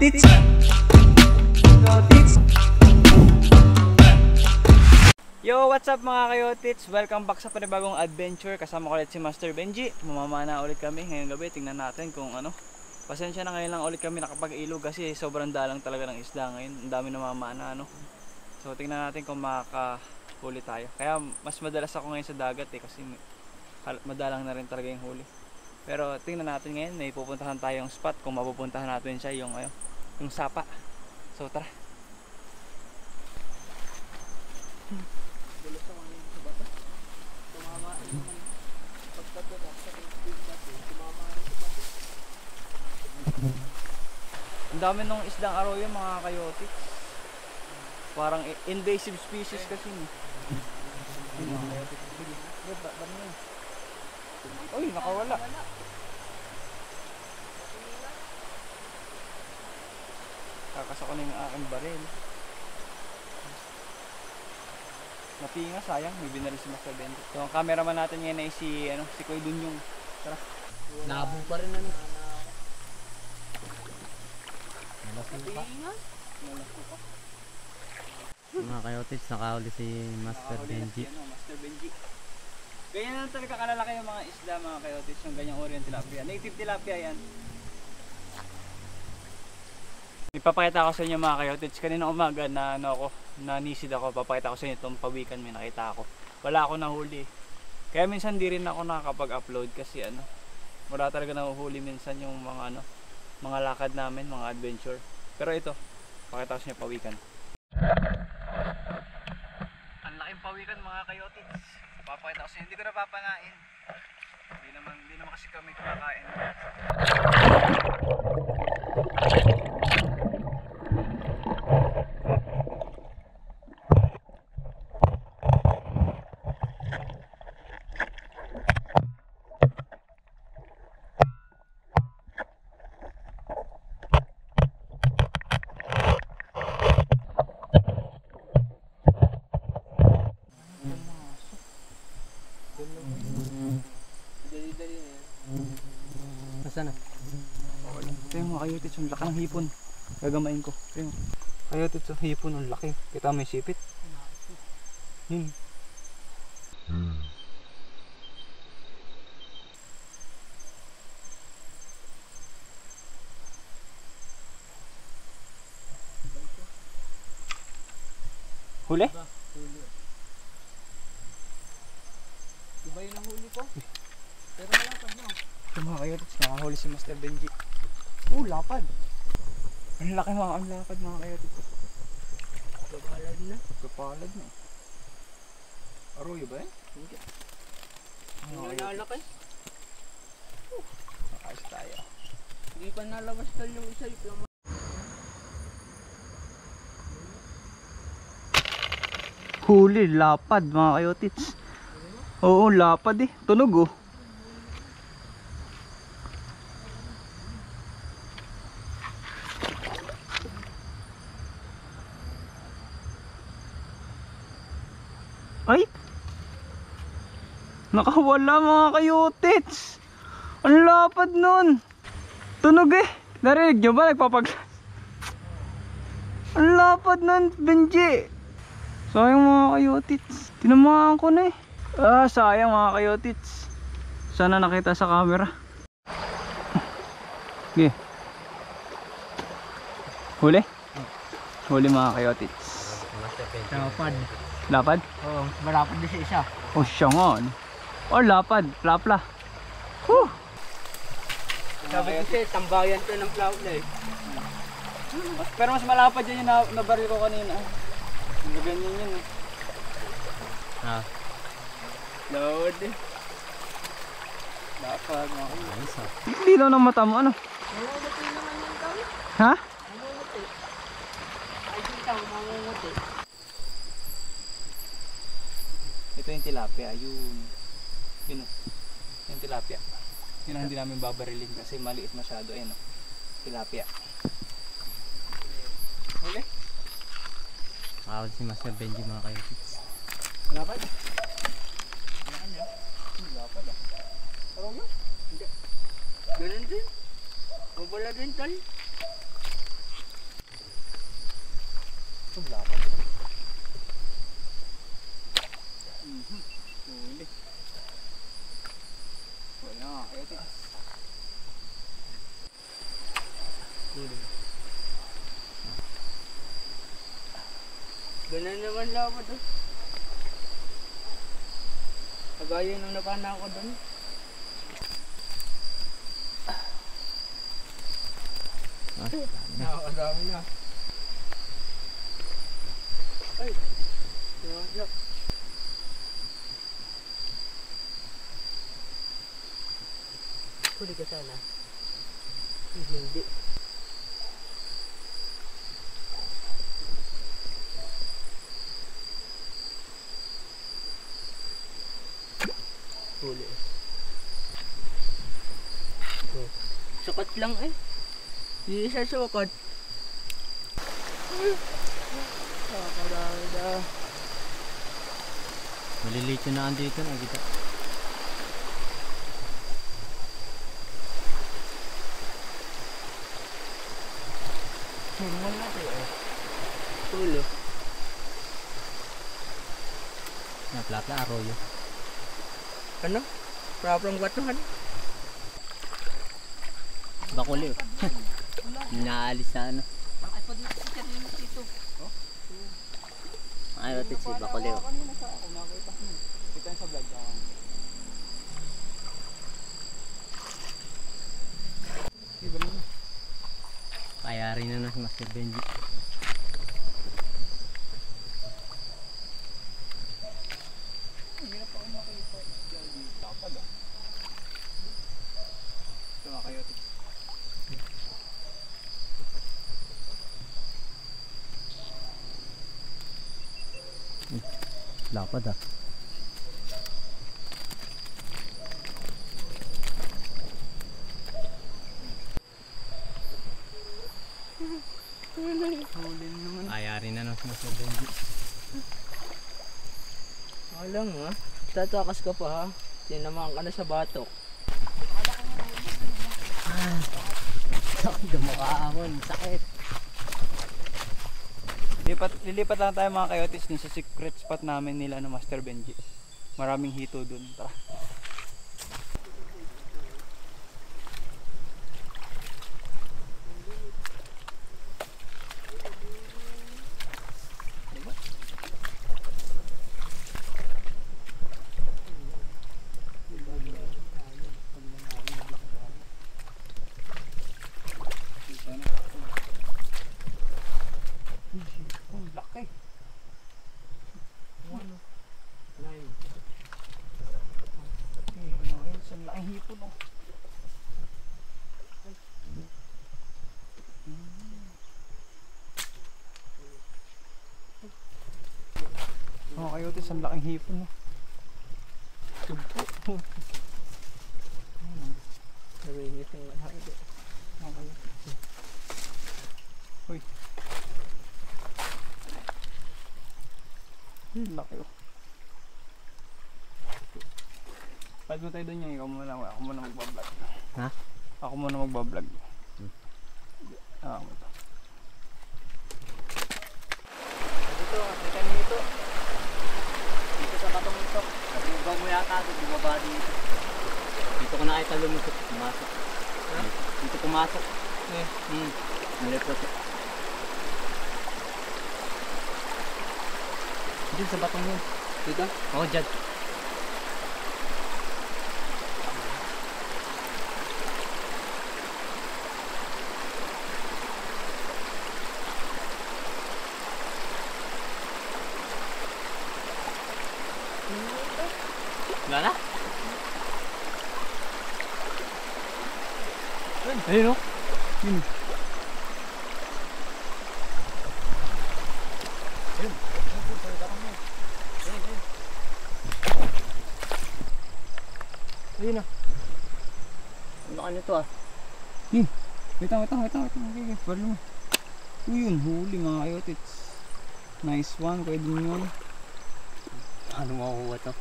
Kayotits! Yo, what's up mga kayotits? Welcome back sa panibagong adventure. Kasama ko ulit si Master Benji. Mamamana ulit kami ngayong gabi. Tingnan natin kung ano. Pasensya na, ngayon lang ulit kami nakapag-ilog kasi sobrang dalang talaga ng isda ngayon. Ang dami namamana, ano. So tingnan natin kung makakahuli tayo. Kaya mas madalas ako ngayon sa dagat kasi madalang na rin talaga yung huli. Pero tingnan natin ngayon, may pupuntahan tayong spot. Kung mapupuntahan natin siya, yung sapa. So tara. Ang dami ng isdang arroyo mga kayotits. Parang invasive species kasi ni. Uy, nakawala. Kakasa ko na yung aking baril. Napinga, sayang, may binari si Master Benji. So ang cameraman natin ngayon ay si Kuya Dunyong. Tara. Labo pa rin ano. Mga kayotits, nakahuli si Master Benji. Master Benji. Ganyan na talaga kalalaki yung mga isda mga kayotits, yung ganyang ori ng tilapia. Native tilapia yan. Ipapakita ko sa inyo mga kayotits. Kanina umaga na nanisid ako. Papakita ko sa inyo itong pawikan, may nakita ako. Wala ako nahuli. Kaya minsan di rin ako nakakapag-upload kasi wala talaga nahuhuli minsan yung mga lakad namin, mga adventure. Pero ito, pakita ko sa inyo pawikan. Ang laking pawikan mga kayotits. Papakita ko sa inyo, hindi ko napapanain. Hindi naman kasi kami kumakain. Nasaan na? Ito yung mga kayotits, yung laki ng hipon. Gagamain ko. Ito yung kayotits, yung hipon, yung laki. Kita may sipit. Huli? Iba yun ang huli ko. Pero malapad na. Ito mga kayotits, nakahuli si Master Benji. Lapad. Ang laki ang lapad mga kayotits. Kapalad na. Kapalad na. Arroyo ba eh? Hindi. Hindi nalalaki. Nakayos tayo. Hindi pa nalabas tal yung isa yung Huli, lapad mga kayotits. Oo, lapad eh. Tunog oh. Ay! Nakawala mga kayotits. Ang lapad nun. Tunog eh. Narinig nyo ba? Ang lapad nun, Benji. Sayang mga kayotits. Tinamaan ko na eh. Sayang mga kayotits. Sana nakita sa camera. Okay. Huli? Huli mga kayotits. lapad. Lapad? Oo, malapad din sa isa. Oh, siya nga. Lapad. Plapla. Whew! Sabi kasi, tambayan to ng plapla eh. Pero mas malapad yan yung nabaril ko kanina. Ganyan yun eh. Load. Lapad mga kayotits. Dilo ng mata mo ano? Mamumuti naman yan kami. Ha? Mamumuti. Ay dito, mamumuti. Ito yung tilapia, yun yung tilapia. Yun ang hindi namin babarilin kasi maliit masyado. Ayun o, tilapia. Okay. Makakawad si Master Benji mga kayotits. Lapad? Lapad ah. Parang yun? Hindi. Ganun din. Mabala din tal. Wala pa. Huli. Wala nga kayo tis. Huli. Ganun naman lawa doon. Kagaya nung napana ko doon. Nakakadami na. Ay! Nakakadami. Huli ka sana. Hindi. Huli. Oh. Sukat lang eh. Hindi siya sukat. Nakakadami na. Malilito na andito na kita. Normal natin eh. Tulo. Naplata arroyo. Ano? Problem batuhan? Bakuli. Inaalis na ano. Nakipad na si kanina dito. Ay, batit si Bakuli. Kanina sa ako makita. Kita sa vlog ka. Iba naman. Kaya rin na si Master Benjie. Hindi na pa ako makita. Gabi. Tapad ah. Ito nga kayo. Lapad ah. Huli naman. Kaya rin na si Master Benjie. Alam nga. Tatakas ka pa ha. Tinamaan ka na sa batok. Dumakaamon, sakit. Lilipat lang tayo mga kayotis dun sa secret spot namin nila no Master Benjie. Maraming hito dun. Tara. Ang hipon oh. Mga kayotis, ang laking hipon no. Narinig yung mahal. Uy. Laki oh. Pwede mo tayo doon yung ikaw muna, ako muna magbablog. Ha? Ako muna magbablog. Ah, mo ito. Dito, kita niyo ito. Dito sa batong ito. Nabugaw mo yata, bumaba dito. Dito ko nakita lumusok, pumasok. Ha? Dito pumasok. Eh. Nalipot. Dito sa batong yun. Dito? Oo, dyan. Wala na? Ayun o. Yun. Ayun na. Ano ka nito ah? Wait lang. Okay, balo mo. Yun, huli mga kayotits. Nice one, pwede nyo yun. Ano makukuha to?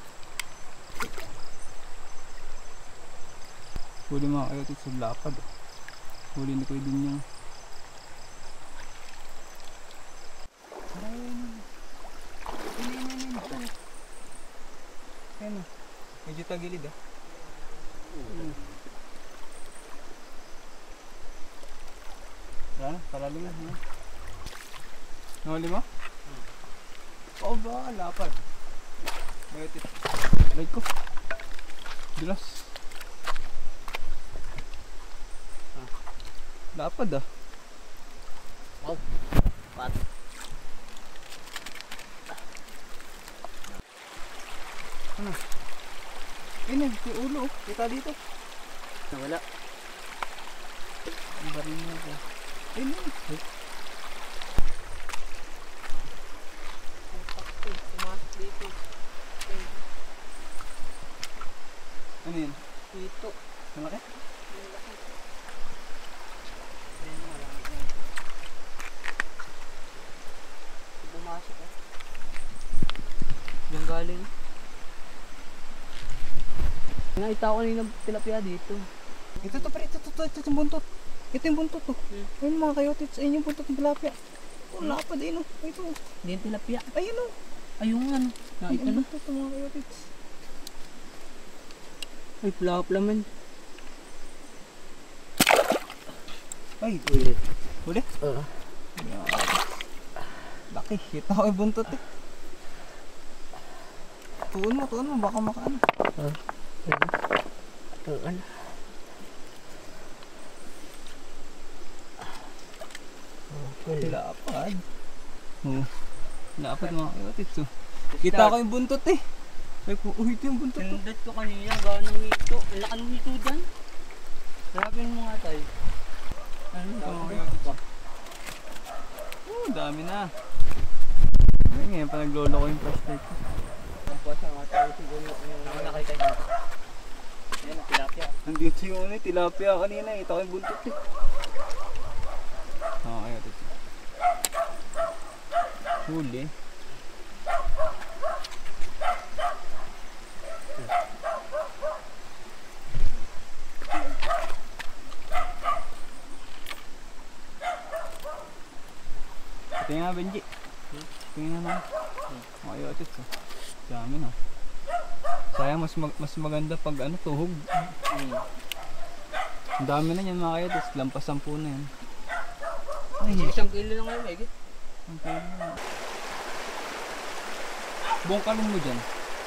Huli mga kayotits, sa lapad. Huli ni Kuya din yan. kagilid ah. Yan, palalim na. Nahuli mo? Oo ba, lapad. Bakit ito? Like ko. Dulas. Lapad ah. Wow. Pat. Ano? Ayun, yung ulo. Kita dito. Nawala. Ang baril mo ko. Ayun yun. Pumasok dito. Ano yun? Dito. Malaki? Pumasok eh. Yung galing. Nakita ko kanina tilapia dito. Ito to pare, ito yung buntot. Ito yung buntot to. Ayun mga kayotits, ayun yung buntot ng tilapia. Oh, lapad ayun oh. Ito. Hindi yung tilapia. Ayun oh. Ayun nga no. Ayun Nakita yung na. buntot ng mga kayotits. Ay, pula-pula man. Ay, Ulit. huli? Oo. Laki, kita ko yung buntot eh. Tuon mo, baka makaano. Ano? Lapad. Oh, lapad mga kayotits oh. Kita ko yung buntot eh. Ay po, ito yung buntot to. Sinundat ko kanina, ganong hito. Ang laki ng hito dyan. Sarapin mo nga tayo. Ano ito mga kayotits? Oh, dami na. Ay, ngayon pa naglolo ko yung flashlight ko. Basa nga tayo siguro. Ako nakita nyo. Ayan, ang tilapia. Nandito yung tilapia kanina eh. Kita ko yung buntot eh. Oo, kayotits. Huli. Tingnan nga Benji. Tingnan na. Kayotits oh. Dami na. Sayang mas maganda pag ano tuhog. Ang dami na yan mga kayotits. Lampas 10 na yan. Ay, 1 kilo lang ngayon, Megit. okay. Bongkalin mo dyan.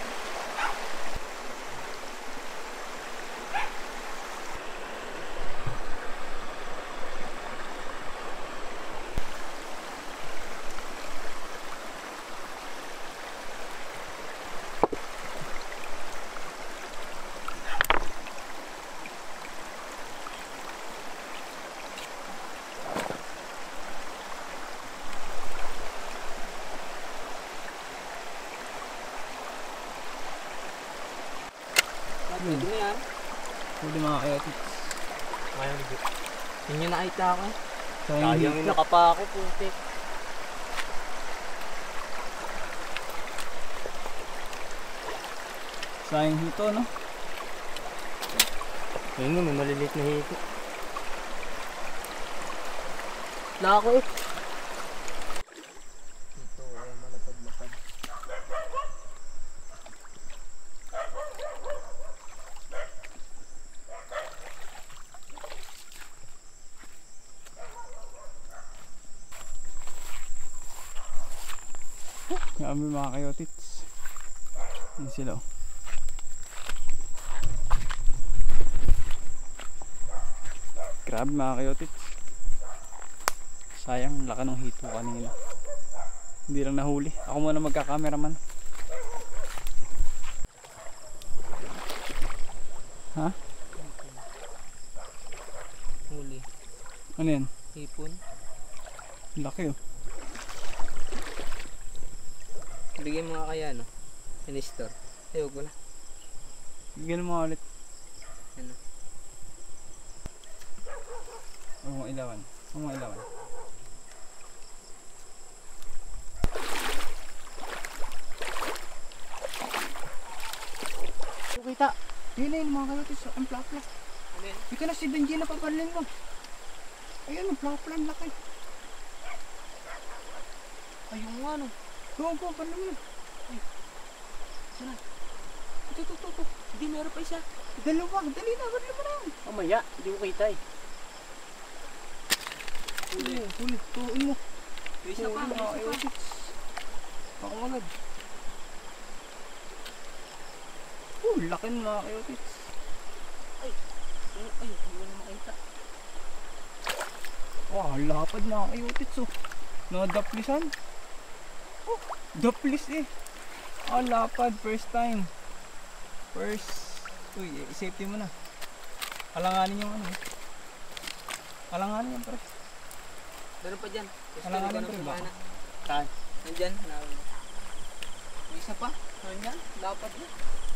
Pwede na yan. Huli mga kayotits. Mayroon dito. Yun yung nakita ko. Sayang Sayang yung nakapa ako, putik. Sayang hito no? Yun nga, may maliliit na hito. Wala ako eh. Ito ay malapad-lapad. Grabe mga kayotits. Yan sila oh. Grabe mga kayotits. Sayang, laka ng hito kanina. Hindi lang nahuli. Ako muna magka-cameraman. Ha? Huli. Ano yan? Hipon. Laki oh. Bigyan mo nga kaya no? Sinistor. Ayog ko na. Bigyan mo ulit. Ano? Huwag mo ilawan. Huwag mo ilawan. Kita. Yun na yun mga kayotits. Ang plak-plak. Ano yan? Ito na si Benjie na papalin mo. Ayun, ang plak-plak laki. Ayun nga no. Go, palin mo. Ay. Sana. Ito. Hindi, meron pa isa. Dalawa, dali na, baril mo na. Mamaya, hindi ko kita eh. Huli, tuin mo. Isa pa, mga kayotics. Ako agad. Laki ng mga kayotics. Ay, hindi ko na makita. Lapad mga kayotics oh. Nadaplisan. Daplis eh. Lapad, first time. Uy, safety mo na. Alanganin yung ano. Alanganin yung pre. Meron pa dyan. Alanganin pre ba? Saan? Nandyan. May isa pa. Nandyan. Dapat na.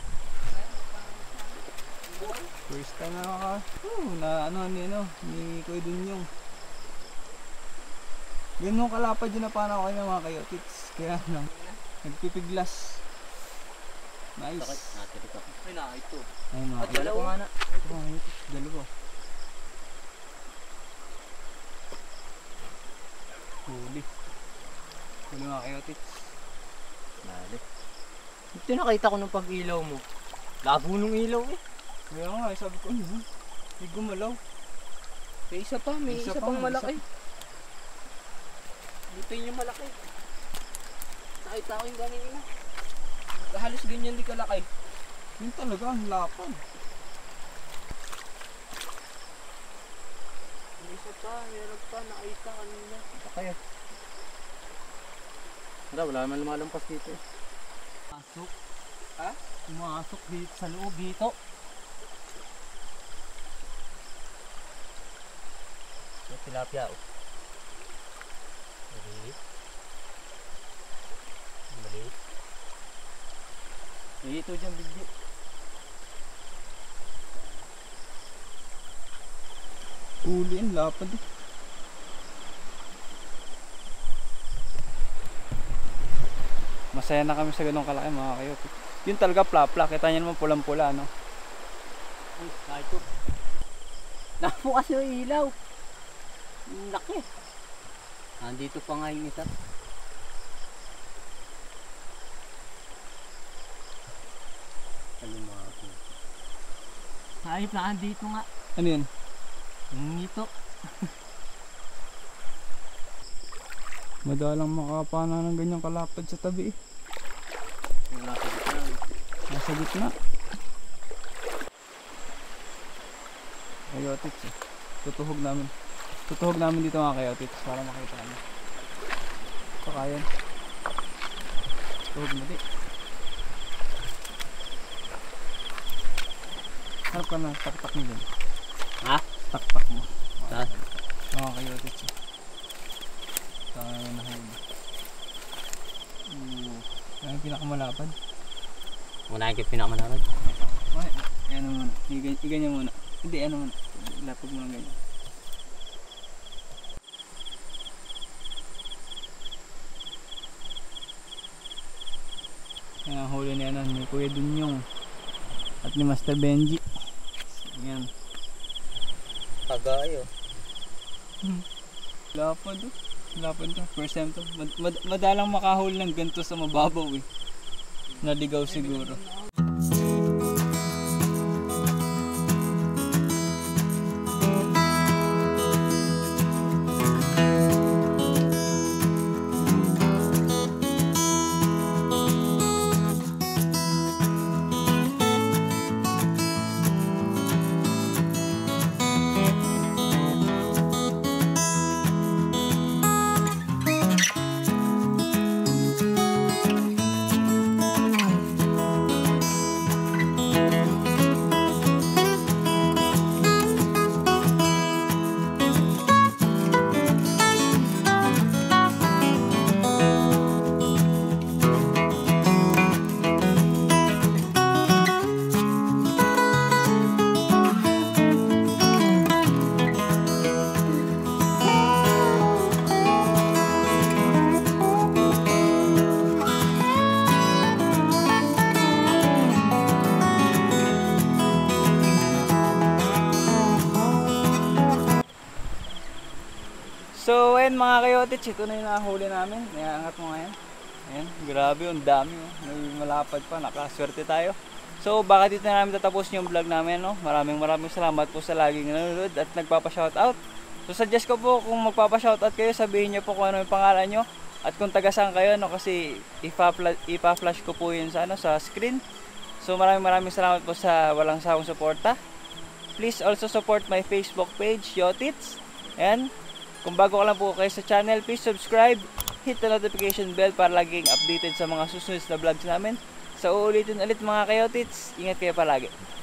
First time na ni Kuya Dunyong. Ganun kalapad yun na paano kayo mga kayotics. Kaya lang, nagpipiglas. Nice. Natirik ako. Ay, ito. Ay mga At dalawa nga na. Ito mga kayotics, dalawa. Huli mga kayotics. Dali. Ito nakita ko ng pag-ilaw mo. Labo nung ilaw eh. Kaya nga, sabi ko, hindi gumalaw. May isa pa, may isa pang malaki. Dito yung malaki. Nakita ko yung ganyan na. Halos ganyan di kalaki. Yun talaga, ang lapad. May isa pa, meron pa, nakita kanina. Kaya. Wala naman lumalampas dito eh. Pasok. Ha? Pumasok dito sa loob dito. Yung tilapia oh. Maliit. Dito dyan bigyo. Huli ang lapad eh. Masaya na kami sa ganong kalaki mga kayotics. Yun talaga plapla. Kita nyo naman pulang-pula no. Uy, ito. Napo kasi yung ilaw. Laki. Nandito pa nga yung isa. Kahit na andito nga. Ano yun? Ito. Madalang makapana ng ganyang kalapad sa tabi eh. Nasa gitna. Kayotics eh. Tutuhog namin dito mga kayotics para makita nyo. Ito kaya. Tuhog mo di. Harap ka na, taktak mo din. Ha? Taktak mo. Saan? Mga kayotics eh. Saan na nahuli. Yan yung pinakamalapad. Unahin kayo pinakamanarad. Okay, ano muna. Iganyan muna. Hindi, ano muna. Lapag mo lang ganyan. Yan ang huli ni ano, ni Kuya Dunyong at ni Master Benjie. Yan. Tagayo. Lapad oh. Lapad to. First time to. Madalang makahuli ng ganito sa mababaw eh. Naligaw siguro. So ayun mga kayotics, ito na yung nahuli namin. Iangat mo ngayon. Ayan, grabe, ang dami oh. May malapad pa, nakaswerte tayo. So baka dito na namin tatapusin yung vlog namin, no? Maraming salamat po sa laging nanonood at nagpapa-shoutout. So suggest ko po kung magpapa-shoutout kayo, sabihin niyo po kung ano yung pangalan nyo at kung taga saan kayo, no? Kasi ipa-flash ko po yun sa sa screen. So maraming salamat po sa walang sawang suporta. Please also support my Facebook page, Yotits. And kung bago ka lang po kayo sa channel, please subscribe, hit the notification bell para laging updated sa mga susunod na vlogs namin. So uulitin ulit mga Kayotits, ingat kayo palagi.